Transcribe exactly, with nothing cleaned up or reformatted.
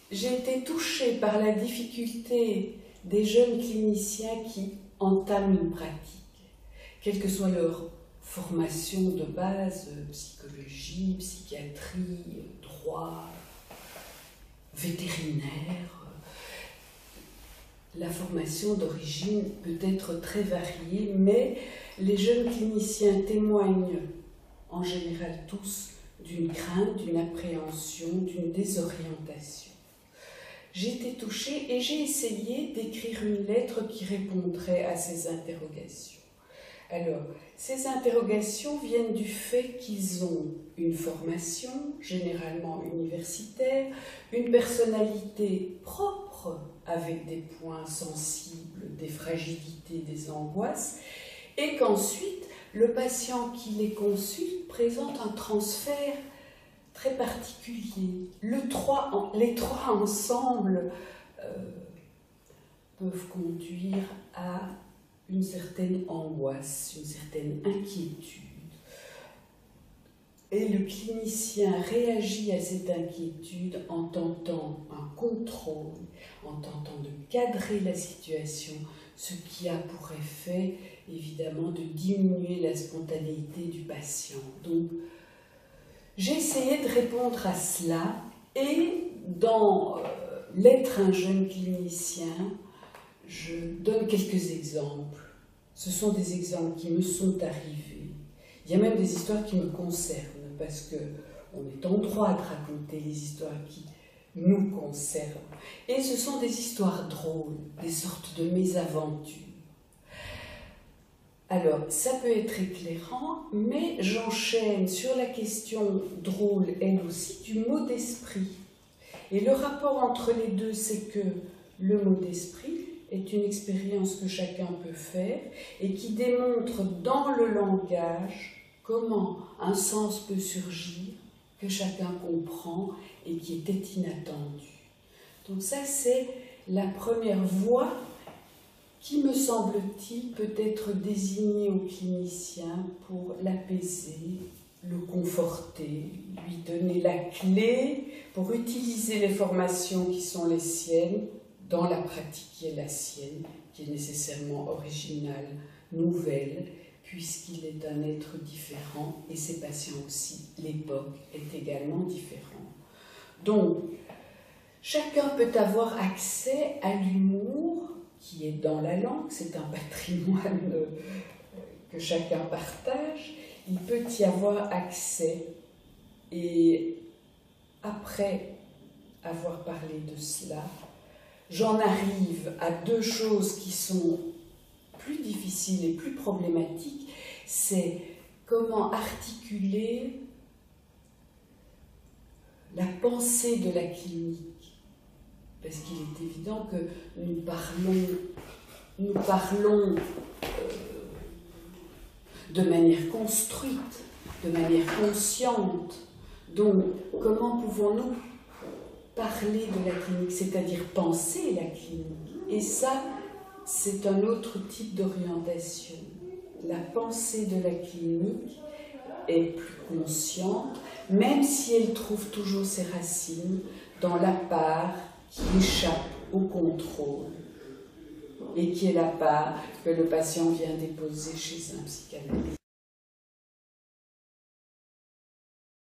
j'ai été touchée par la difficulté des jeunes cliniciens qui entament une pratique, quelle que soit leur formation de base, psychologie, psychiatrie, droit, vétérinaire. La formation d'origine peut être très variée, mais les jeunes cliniciens témoignent en général tous d'une crainte, d'une appréhension, d'une désorientation. J'ai été touchée et j'ai essayé d'écrire une lettre qui répondrait à ces interrogations. Alors, ces interrogations viennent du fait qu'ils ont une formation, généralement universitaire, une personnalité propre avec des points sensibles, des fragilités, des angoisses, et qu'ensuite, le patient qui les consulte présente un transfert très particulier. Le trois, les trois ensemble euh, peuvent conduire à une certaine angoisse, une certaine inquiétude. Et le clinicien réagit à cette inquiétude en tentant un contrôle, en tentant de cadrer la situation, ce qui a pour effet, évidemment, de diminuer la spontanéité du patient. Donc, j'ai essayé de répondre à cela, et dans euh, L'être un jeune clinicien, je donne quelques exemples. Ce sont des exemples qui me sont arrivés. Il y a même des histoires qui me concernent, parce qu'on est en droit de raconter les histoires qui nous concernent. Et ce sont des histoires drôles, des sortes de mésaventures. Alors, ça peut être éclairant, mais j'enchaîne sur la question drôle, elle aussi, du mot d'esprit. Et le rapport entre les deux, c'est que le mot d'esprit est une expérience que chacun peut faire et qui démontre dans le langage comment un sens peut surgir, que chacun comprend et qui était inattendu. Donc ça, c'est la première voie qui, me semble-t-il, peut être désignée au clinicien pour l'apaiser, le conforter, lui donner la clé pour utiliser les formations qui sont les siennes dans la pratique qui est la sienne, qui est nécessairement originale, nouvelle, puisqu'il est un être différent et ses patients aussi. L'époque est également différente. Donc, chacun peut avoir accès à l'humour qui est dans la langue, c'est un patrimoine que chacun partage. Il peut y avoir accès, et après avoir parlé de cela, j'en arrive à deux choses qui sont plus difficiles et plus problématiques. C'est comment articuler la pensée de la clinique. Parce qu'il est évident que nous parlons, nous parlons euh, de manière construite, de manière consciente. Donc, comment pouvons-nous parler de la clinique, c'est-à-dire penser la clinique? Et ça, c'est un autre type d'orientation. La pensée de la clinique est plus consciente, même si elle trouve toujours ses racines dans la part qui échappe au contrôle et qui est la part que le patient vient déposer chez un psychanalyste.